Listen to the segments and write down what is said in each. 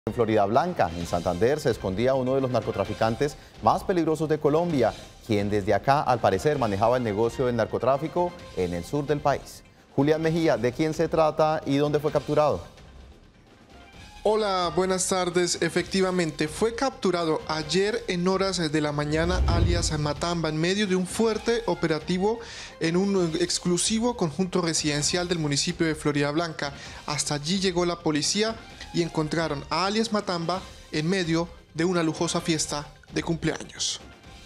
En Floridablanca, en Santander, se escondía uno de los narcotraficantes más peligrosos de Colombia, quien desde acá, al parecer, manejaba el negocio del narcotráfico en el sur del país. Julián Mejía, ¿de quién se trata y dónde fue capturado? Hola, buenas tardes. Efectivamente, fue capturado ayer en horas de la mañana, alias Matamba, en medio de un fuerte operativo en un exclusivo conjunto residencial del municipio de Floridablanca. Hasta allí llegó la policía y encontraron a alias Matamba en medio de una lujosa fiesta de cumpleaños.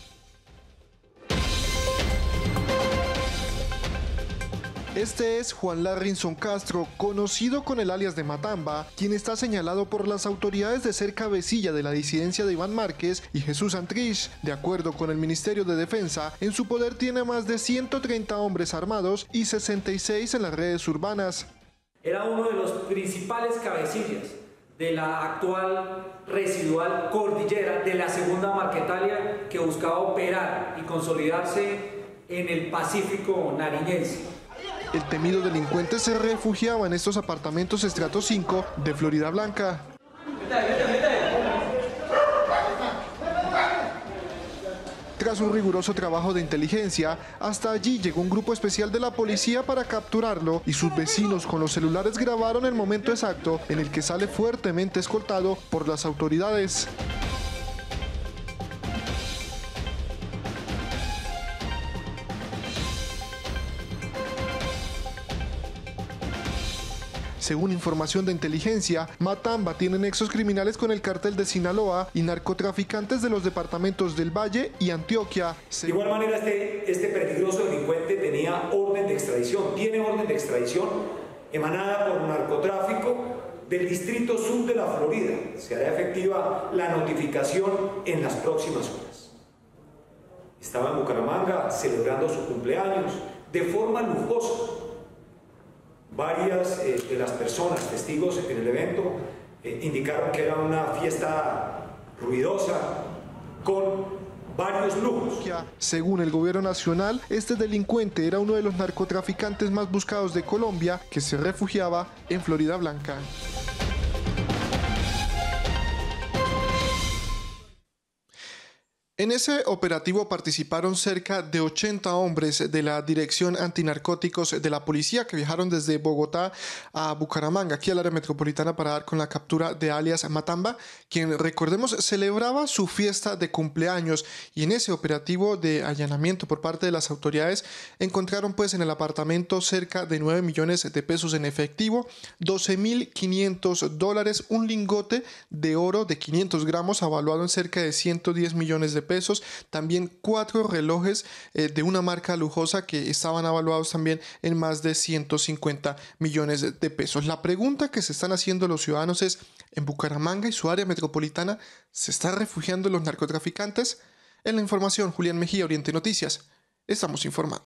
Este es Juan Larrinson Castro, conocido con el alias de Matamba, quien está señalado por las autoridades de ser cabecilla de la disidencia de Iván Márquez y Jesús Santrich. De acuerdo con el Ministerio de Defensa, en su poder tiene más de 130 hombres armados y 66 en las redes urbanas. Era uno de los principales cabecillas de la actual residual cordillera de la segunda Marquetalia, que buscaba operar y consolidarse en el Pacífico nariñense. El temido delincuente se refugiaba en estos apartamentos estrato 5 de Floridablanca. Tras un riguroso trabajo de inteligencia, hasta allí llegó un grupo especial de la policía para capturarlo y sus vecinos con los celulares grabaron el momento exacto en el que sale fuertemente escoltado por las autoridades. Según información de inteligencia, Matamba tiene nexos criminales con el cártel de Sinaloa y narcotraficantes de los departamentos del Valle y Antioquia. De igual manera, este peligroso delincuente tenía orden de extradición, tiene orden de extradición emanada por narcotráfico del distrito sur de la Florida. Se hará efectiva la notificación en las próximas horas. Estaba en Bucaramanga celebrando su cumpleaños de forma lujosa. Varias de las personas testigos en el evento indicaron que era una fiesta ruidosa con varios lujos. Según el gobierno nacional, este delincuente era uno de los narcotraficantes más buscados de Colombia que se refugiaba en Floridablanca. En ese operativo participaron cerca de 80 hombres de la Dirección Antinarcóticos de la Policía que viajaron desde Bogotá a Bucaramanga, aquí al área metropolitana, para dar con la captura de alias Matamba, quien, recordemos, celebraba su fiesta de cumpleaños. Y en ese operativo de allanamiento por parte de las autoridades encontraron pues en el apartamento cerca de 9 millones de pesos en efectivo, $12.500, un lingote de oro de 500 gramos avaluado en cerca de 110 millones de pesos, también 4 relojes de una marca lujosa que estaban avaluados también en más de 150 millones de pesos. La pregunta que se están haciendo los ciudadanos es: ¿en Bucaramanga y su área metropolitana se están refugiando los narcotraficantes? En la información, Julián Mejía, Oriente Noticias. Estamos informando.